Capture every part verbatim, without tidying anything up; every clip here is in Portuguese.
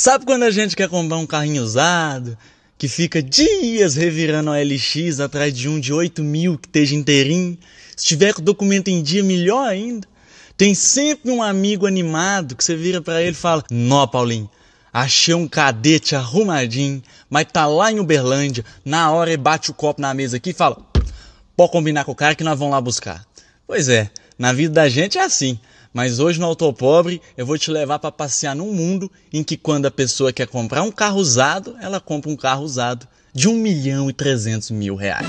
Sabe quando a gente quer comprar um carrinho usado, que fica dias revirando a O L X atrás de um de oito mil que esteja inteirinho? Se tiver com o documento em dia, melhor ainda. Tem sempre um amigo animado que você vira pra ele e fala: "Nó, Paulinho, achei um cadete arrumadinho, mas tá lá em Uberlândia." Na hora ele bate o copo na mesa aqui e fala: "Pode combinar com o cara que nós vamos lá buscar." Pois é, na vida da gente é assim. Mas hoje no Autopobre eu vou te levar para passear num mundo em que quando a pessoa quer comprar um carro usado, ela compra um carro usado de um milhão e trezentos mil reais.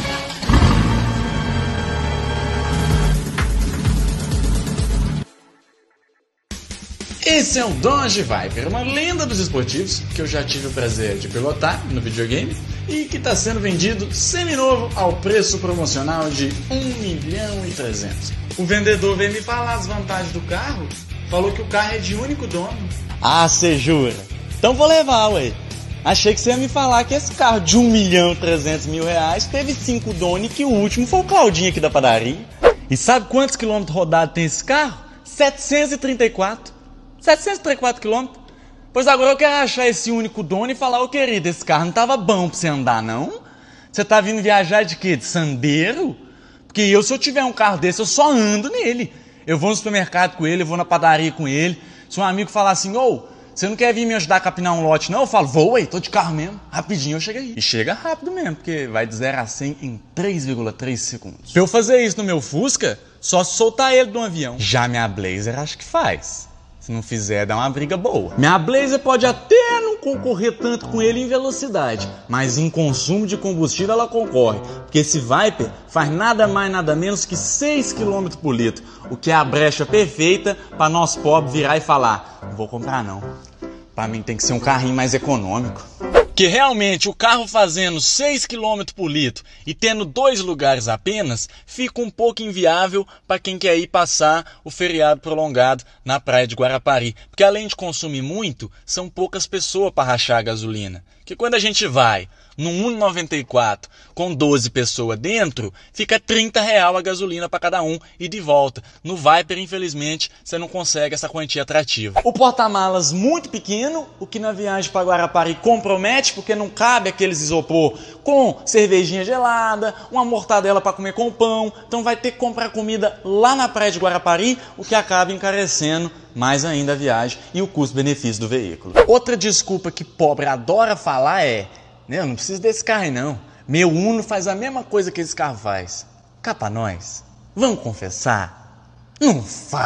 Esse é o Dodge Viper, uma lenda dos esportivos que eu já tive o prazer de pilotar no videogame e que está sendo vendido seminovo ao preço promocional de um milhão e trezentos. O vendedor veio me falar as vantagens do carro, falou que o carro é de único dono. Ah, cê jura? Então vou levar, ué. Achei que você ia me falar que esse carro de um milhão e trezentos mil reais teve cinco donos e que o último foi o Claudinho aqui da padaria. E sabe quantos quilômetros rodados tem esse carro? setecentos e trinta e quatro. setecentos e trinta e quatro quilômetros. Pois agora eu quero achar esse único dono e falar: "Ô querido, esse carro não tava bom pra você andar, não? Você tá vindo viajar de quê? De Sandero? Porque eu, se eu tiver um carro desse, eu só ando nele. Eu vou no supermercado com ele, eu vou na padaria com ele. Se um amigo falar assim: "Ô, você não quer vir me ajudar a capinar um lote, não?" Eu falo: "Vou, ué, tô de carro mesmo." Rapidinho eu chego aí. E chega rápido mesmo, porque vai de zero a cem em três vírgula três segundos. Pra eu fazer isso no meu Fusca, só soltar ele de um avião. Já minha Blazer acho que faz. Se não fizer, dá uma briga boa. Minha Blazer pode até não concorrer tanto com ele em velocidade, mas em consumo de combustível ela concorre, porque esse Viper faz nada mais nada menos que seis quilômetros por litro, o que é a brecha perfeita para nós pobres virar e falar: "Não vou comprar não, para mim tem que ser um carrinho mais econômico." Que realmente o carro fazendo seis quilômetros por litro e tendo dois lugares apenas, fica um pouco inviável para quem quer ir passar o feriado prolongado na praia de Guarapari. Porque além de consumir muito, são poucas pessoas para rachar a gasolina. Que quando a gente vai num um e noventa e quatro com doze pessoas dentro, fica trinta reais a gasolina para cada um e de volta. No Viper, infelizmente, você não consegue essa quantia atrativa. O porta-malas muito pequeno, o que na viagem para Guarapari compromete, porque não cabe aqueles isopor com cervejinha gelada, uma mortadela para comer com pão. Então vai ter que comprar comida lá na praia de Guarapari, o que acaba encarecendo mais ainda a viagem e o custo-benefício do veículo. Outra desculpa que pobre adora falar é: "Eu não preciso desse carro aí não. Meu Uno faz a mesma coisa que esse carro faz." Cá pra nós, vamos confessar? Não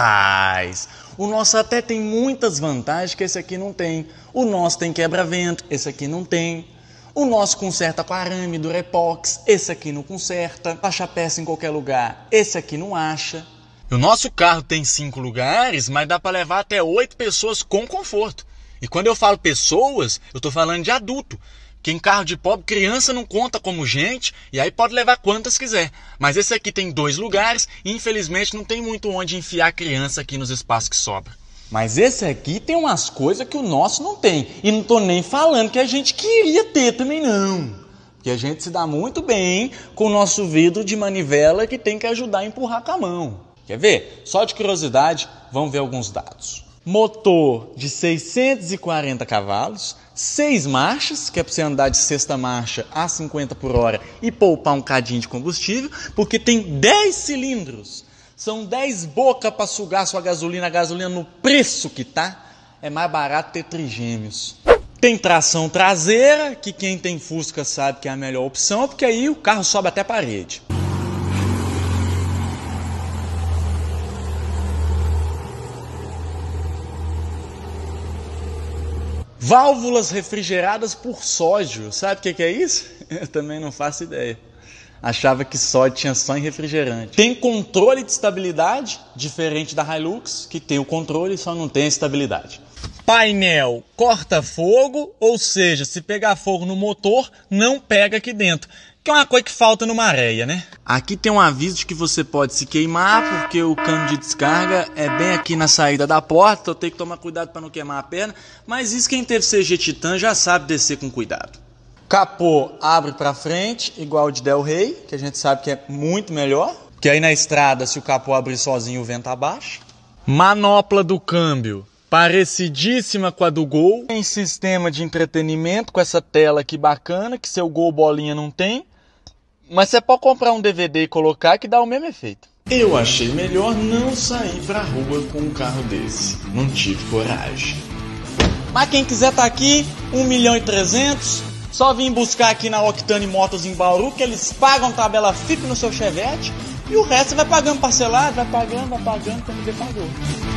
faz. O nosso até tem muitas vantagens que esse aqui não tem. O nosso tem quebra-vento, esse aqui não tem. O nosso conserta com arame, Durepox, esse aqui não conserta. Acha peça em qualquer lugar, esse aqui não acha. O nosso carro tem cinco lugares, mas dá para levar até oito pessoas com conforto. E quando eu falo pessoas, eu tô falando de adulto. Que em carro de pobre, criança não conta como gente, e aí pode levar quantas quiser. Mas esse aqui tem dois lugares e infelizmente não tem muito onde enfiar a criança aqui nos espaços que sobra. Mas esse aqui tem umas coisas que o nosso não tem. E não tô nem falando que a gente queria ter também não. Porque a gente se dá muito bem com o nosso vidro de manivela que tem que ajudar a empurrar com a mão. Quer ver? Só de curiosidade, vamos ver alguns dados. Motor de seiscentos e quarenta cavalos, seis marchas, que é para você andar de sexta marcha a cinquenta por hora e poupar um cadinho de combustível, porque tem dez cilindros. São dez bocas para sugar sua gasolina, a gasolina no preço que tá, é mais barato ter trigêmeos. Tem tração traseira, que quem tem Fusca sabe que é a melhor opção, porque aí o carro sobe até a parede. Válvulas refrigeradas por sódio. Sabe o que, que é isso? Eu também não faço ideia. Achava que sódio tinha só em refrigerante. Tem controle de estabilidade, diferente da Hilux, que tem o controle e só não tem a estabilidade. Painel corta-fogo, ou seja, se pegar fogo no motor, não pega aqui dentro. Que é uma coisa que falta numa areia, né? Aqui tem um aviso de que você pode se queimar, porque o cano de descarga é bem aqui na saída da porta. Eu tenho que tomar cuidado para não queimar a perna. Mas isso quem teve C G Titan já sabe descer com cuidado. Capô abre para frente, igual o de Del Rey, que a gente sabe que é muito melhor. Porque aí na estrada, se o capô abrir sozinho, o vento abaixa. Manopla do câmbio parecidíssima com a do Gol. Tem sistema de entretenimento com essa tela aqui bacana, que seu Gol bolinha não tem. Mas você pode comprar um D V D e colocar que dá o mesmo efeito. Eu achei melhor não sair pra rua com um carro desse. Não tive coragem. Mas quem quiser tá aqui, um milhão e trezentos. Só vim buscar aqui na Octane Motos em Bauru, que eles pagam tabela F I P no seu Chevette. E o resto você vai pagando parcelado, vai pagando, vai pagando, quando vê pagou.